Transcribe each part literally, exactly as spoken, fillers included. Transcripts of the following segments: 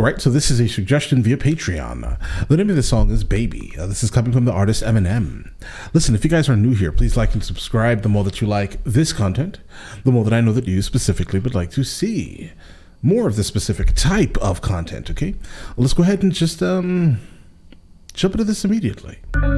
All right, so this is a suggestion via Patreon. Uh, the name of the song is Baby. Uh, this is coming from the artist Eminem. Listen, if you guys are new here, please like and subscribe. The more that you like this content, the more that I know that you specifically would like to see more of this specific type of content, okay? Well, let's go ahead and just um, jump into this immediately.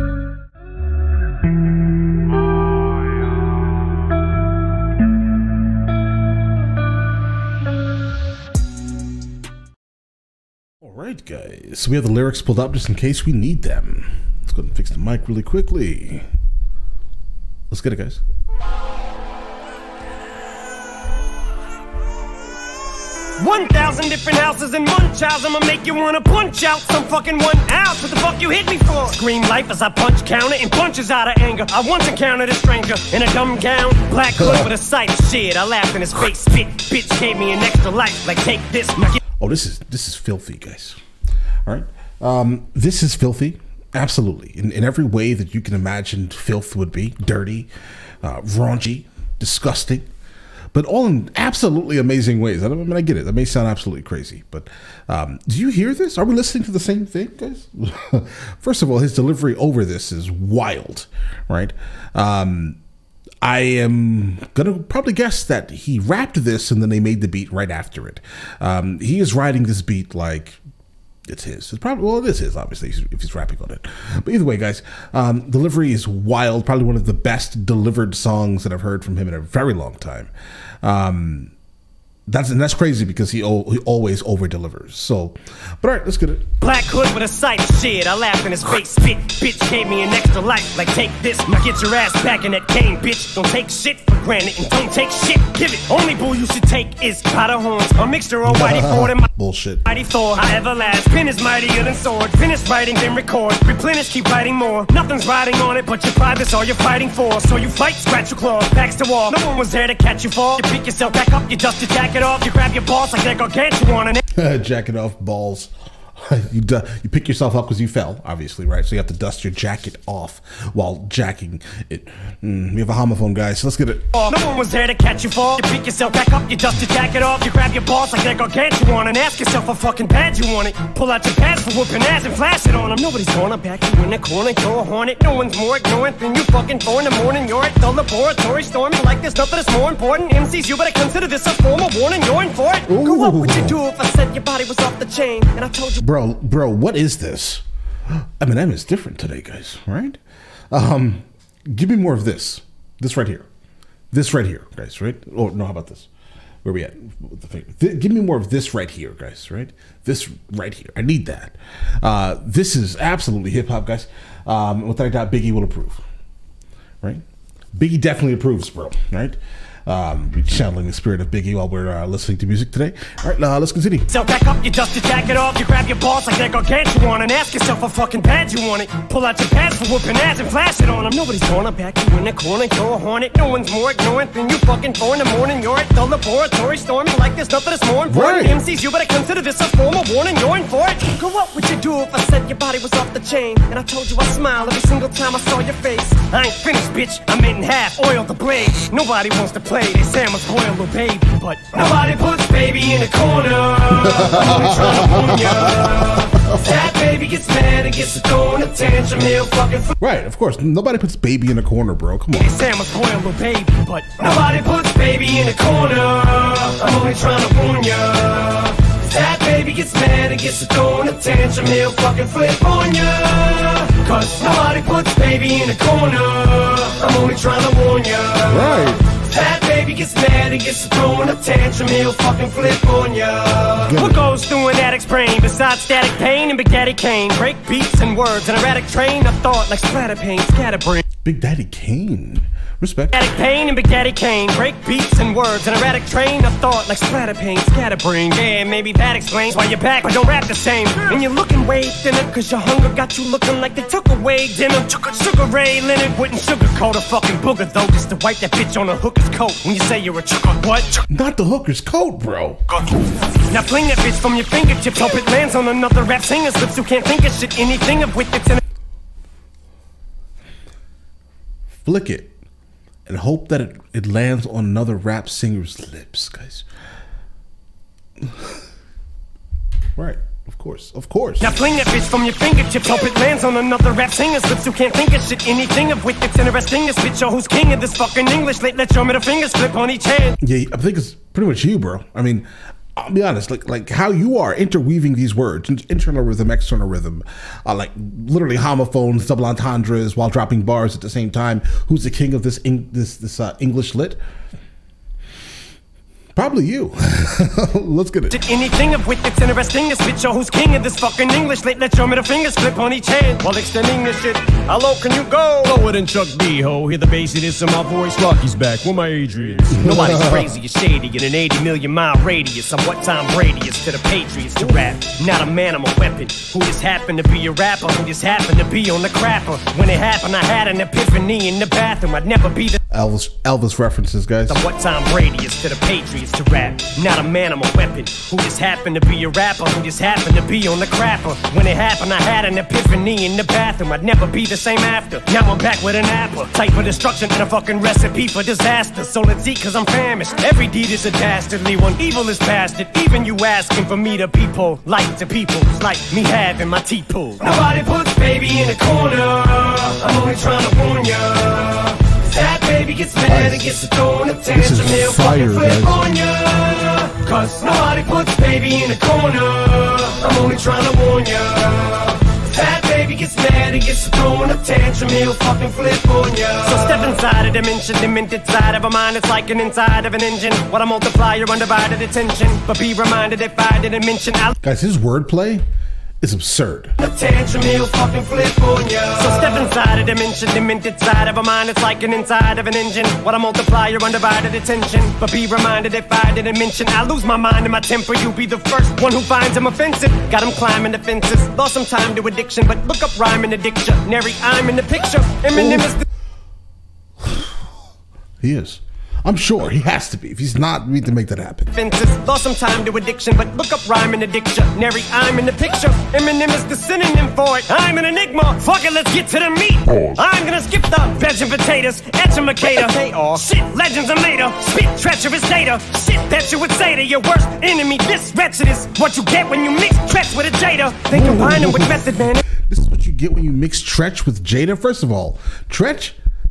Alright guys, so we have the lyrics pulled up just in case we need them. Let's go ahead and fix the mic really quickly. Let's get it, guys. One thousand different houses in one child. I'ma make you wanna punch out some fucking one out. What the fuck you hit me for? Scream life as I punch counter and punches out of anger. I once encountered a stranger in a dumb gown, black hood with a sight of shit. I laughed in his face, spit, bitch gave me an extra life. Like take this, now get. Oh, this is this is filthy, guys. All right, um, this is filthy, absolutely, in in every way that you can imagine. Filth would be dirty, uh, raunchy, disgusting, but all in absolutely amazing ways. I, don't, I mean, I get it. That may sound absolutely crazy, but um, do you hear this? Are we listening to the same thing, guys? First of all, his delivery over this is wild, right? Um, I am gonna probably guess that he rapped this and then they made the beat right after it. Um, he is writing this beat like it's his. It's probably, well, it is his, obviously, if he's rapping on it. But either way, guys, um, delivery is wild. Probably one of the best delivered songs that I've heard from him in a very long time. Um, That's and that's crazy because he, o he always over delivers. So, but all right, let's get it. Black hood with a sight of shit. I laugh in his face, spit, bitch gave me an extra life. Like take this, now get your ass back in that cane, bitch. Don't take shit for granted and don't take shit. Give it. Only bull you should take is powder horns, a mixture of Whitey Ford and my bullshit. Mighty Thor. I everlast. Pen is mightier than sword. Finish writing, then record. Replenish, keep writing more. Nothing's riding on it, but your private's all you're fighting for. So you fight, scratch your claws, backs to wall. No one was there to catch you fall. You pick yourself back up, you dust your jacket off, you grab your balls like they're gargantuan and jacket off balls. you du you pick yourself up because you fell, obviously, right? So you have to dust your jacket off while jacking it. Mm, we have a homophone, guys, so let's get it. No one was there to catch you fall. You pick yourself back up, you dust your jacket off, you grab your balls like they're gargantuan and ask yourself what fucking badge you want it. Pull out your pads for whooping ass and flash it on them. Nobody's gonna back you in the corner, you're a hornet. No one's more ignorant than you fucking four in the morning. You're at the laboratory storming like there's nothing that's more important. M Cs, you better consider this a form of warning. You're in for it. Ooh. What would you do if I said your body was off the chain and I told you? Bro, bro, what is this? Eminem is different today, guys, right? Um, give me more of this. This right here. This right here, guys, right? Oh, no, how about this? Where are we at? The Th give me more of this right here, guys, right? This right here. I need that. Uh, this is absolutely hip-hop, guys. Um, without a doubt, Biggie will approve, right? Biggie definitely approves, bro, right? Um, we're channeling the spirit of Biggie while we're uh, listening to music today. All right, uh, let's continue. So back up, you dust your jacket off, you grab your balls like they're gargantuan and ask yourself what fucking badge you want it. Pull out your pads for whooping ass and flash it on them. Nobody's gonna back you in the corner, you're a hornet. No one's more ignorant than you fucking four in the morning. You're at the laboratory storming like there's nothing that's more important. Right. M Cs, you better consider this a form of warning. You're in for it. Girl, what would you do if I said your body was off the chain and I told you I smile every single time I saw your face? I ain't finished, bitch. I'm in half, oil the blade. Nobody wants to play. They say I'm a spoiled little baby, but nobody puts baby in a corner. I'm only trying to warn ya. That baby gets mad and gets a throwing a tantrum. He'll fucking right, of course. Nobody puts baby in a corner, bro. Come on. They say I'm a spoiled little baby, but nobody puts baby in a corner. I'm only trying to warn ya. That baby gets mad and gets a throwing a tantrum. He'll fucking flip on ya. Cause nobody puts baby in a corner. I'm only trying to warn ya. Right. That baby gets mad and gets throwing a tantrum, he'll fucking flip on ya. What goes through an addict's brain besides static pain and Big Daddy Kane? Break beats and words, an erratic train of thought like splatter pain, scatterbrain. Big Daddy Kane. Respect. Erratic pain and Big Daddy Kane. Break beats and words, an erratic train of thought like splatter pain, scatterbrain. Yeah, maybe that explains why you're back, but don't rap the same. And you're looking way thinner, cause your hunger got you looking like they took away dinner. Took a Sugar Ray Leonard wouldn't sugarcoat a fucking booger though, just to wipe that bitch on a hooker's coat. When you say you're a chucker, what? Not the hooker's coat, bro. Now fling that bitch from your fingertips, hope it lands on another rap singer's lips who can't think of shit, anything of with it's in a flick it and hope that it, it lands on another rap singer's lips, guys. Right. Of course, of course. Now fling that bitch from your fingertips. Hope it lands on another rap singer's lips who can't think of shit. Anything of which it's interesting. This bitch, yo, who's king of this fucking English? Let, let your middle fingers flip on each hand. Yeah, I think it's pretty much you, bro. I mean, I'll be honest, like like how you are interweaving these words, internal rhythm, external rhythm, uh, like literally homophones, double entendres, while dropping bars at the same time. Who's the king of this this this uh, English lit? Probably you. Let's get it. Anything of which it's interesting. This bitch, yo, who's king of this fucking English? Let, let your middle fingers flip on each hand while extending this shit. How low can you go? Lower than Chuck D, ho. Hear the bassiness in my voice. Rocky's back. Where my Adrians? Nobody's crazy or shady in an eighty million mile radius. I'm what Tom Brady is to the Patriots to rap. Not a man, I'm a weapon. Who just happened to be a rapper? Who just happened to be on the crapper? When it happened, I had an epiphany in the bathroom. I'd never be the Elvis Elvis references, guys. I'm what Tom Brady is to the Patriots to rap. Not a man, I'm a weapon. Who just happened to be a rapper? Who just happened to be on the crapper? When it happened, I had an epiphany in the bathroom. I'd never be the same after. Now I'm back with an apple. Type for destruction and a fucking recipe for disaster. So let's eat cause I'm famished. Every deed is a dastardly one. Evil is bastard. Even you asking for me to be polite to people. It's like me having my teeth pulled. Nobody puts baby in a corner. I'm only trying to warn ya. That baby gets mad and gets thrown a tantrum. He'll fucking flip on ya. Cause nobody puts baby in a corner. I'm only trying to warn ya. That baby gets mad and gets thrown a tantrum. He'll fucking flip on ya. So step inside a dimension, demented side of a mind. It's like an inside of an engine. What I multiply your undivided attention. But be reminded if I didn't mention I'll Guys, his wordplay is absurd. A tantrum, he'll fucking flip on ya. So step inside a dimension, demented side of a mind. It's like an inside of an engine. What I multiply your undivided attention. But be reminded if I didn't mention I lose my mind and my temper. You'll be the first one who finds him offensive. Got him climbing the fences. Lost some time to addiction. But look up rhyme in the dictionary. I'm in the picture. Eminem is the He is. I'm sure he has to be. If he's not, we need to make that happen. Fences, lost some time to addiction, but look up rhyme in the dictionary. I'm in the picture. Eminem is the synonym for it. I'm an enigma. Fuck it, let's get to the meat. I'm gonna skip the veg and potatoes, edumacator. Shit, legends are later. Spit treacherous data. Shit that you would say to your worst enemy. This wretched is what you get when you mix Tretch with a Jada. They combine them with Method Man. This is what you get when you mix Tretch with Jada. First of all, Tretch,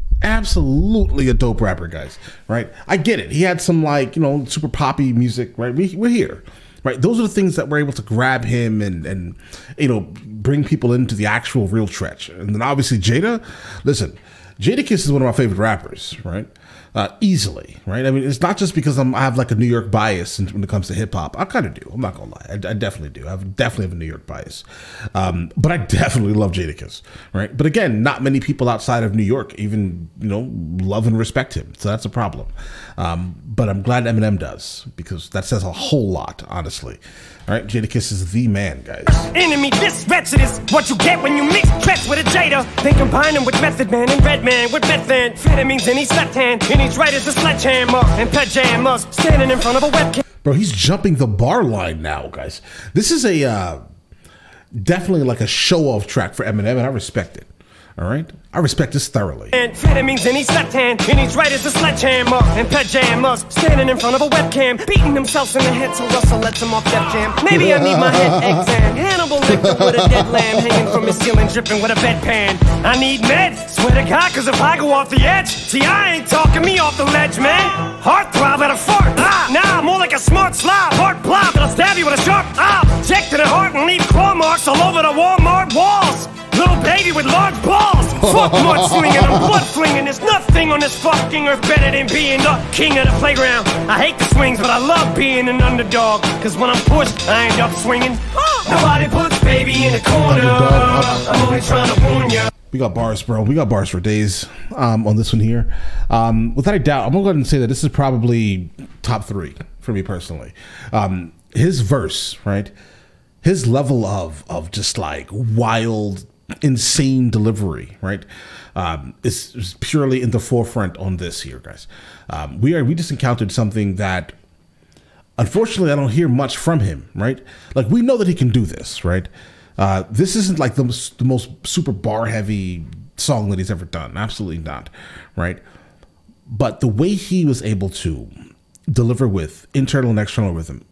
absolutely a dope rapper, guys, right? I get it. He had some, like, you know, super poppy music, right? We, we're here, right? Those are the things that were able to grab him and, and, you know, bring people into the actual real Tretch. And then obviously Jada, listen, Jadakiss is one of my favorite rappers, right? Uh, easily, right? I mean, it's not just because I'm, I have like a New York bias when it comes to hip hop. I kind of do. I'm not gonna lie. I, I definitely do. I definitely have a New York bias. Um, but I definitely love Jadakiss, right? But again, not many people outside of New York even, you know, love and respect him. So that's a problem. Um, but I'm glad Eminem does, because that says a whole lot, honestly. All right, Jadakiss is the man, guys. Enemy, this wretched is what you get when you mix Tretch with a Jada. They combine him with Method Man and Redman with methamphetamines in his left hand. In his right is a sledgehammer and pajamas standing in front of a webcam. Bro, he's jumping the bar line now, guys. This is a uh, definitely like a show-off track for Eminem, and I respect it. All right, I respect this thoroughly. Amphetamines in his left hand, in his right is a sledgehammer and pajamas standing in front of a webcam, beating themselves in the head so Russell lets him off Def Jam. Maybe I need my head exam. Hannibal Lecter with a dead lamb hanging from his ceiling, dripping with a bedpan. I need meds, swear to God, cause if I go off the edge, see, I ain't talking me off the ledge, man. Heart throb at a fart. Ah, nah, more like a smart slob. Heart blob that'll stab you with a sharp object to the heart and leave claw marks all over the Walmart walls. Little baby with large balls. Fuck mud slinging and blood flinging. There's nothing on this fucking earth better than being the king of the playground. I hate the swings, but I love being an underdog. Cause when I'm pushed, I end up swinging. Nobody puts baby in a corner. I'm only trying to warn ya. We got bars, bro. We got bars for days um, on this one here. Um, without a doubt, I'm going to go ahead and say that this is probably top three for me personally. Um, his verse, right? His level of of just like wild, insane delivery, right? Um, is, is purely in the forefront on this here, guys. Um, we are we just encountered something that, unfortunately, I don't hear much from him, right? Like, we know that he can do this, right? Uh, this isn't like the, the most super bar heavy song that he's ever done. Absolutely not, right? But the way he was able to deliver with internal and external rhythm,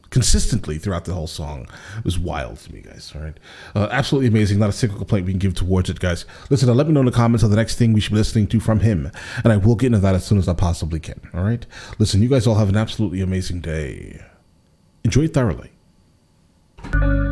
consistently throughout the whole song. It was wild to me, guys. All right, uh, absolutely amazing. Not a single complaint we can give towards it, guys. Listen, uh, let me know in the comments of the next thing we should be listening to from him, and I will get into that as soon as I possibly can. All right, listen, you guys all have an absolutely amazing day. Enjoy it thoroughly.